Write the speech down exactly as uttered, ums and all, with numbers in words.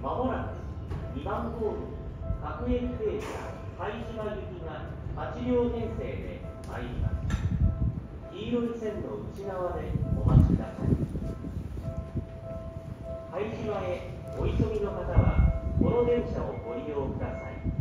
まもなくにばんホーム各駅停車拝島行きがはち両編成で参ります。黄色い線の内側でお待ちください。拝島へお急ぎの方はこの電車をご利用ください。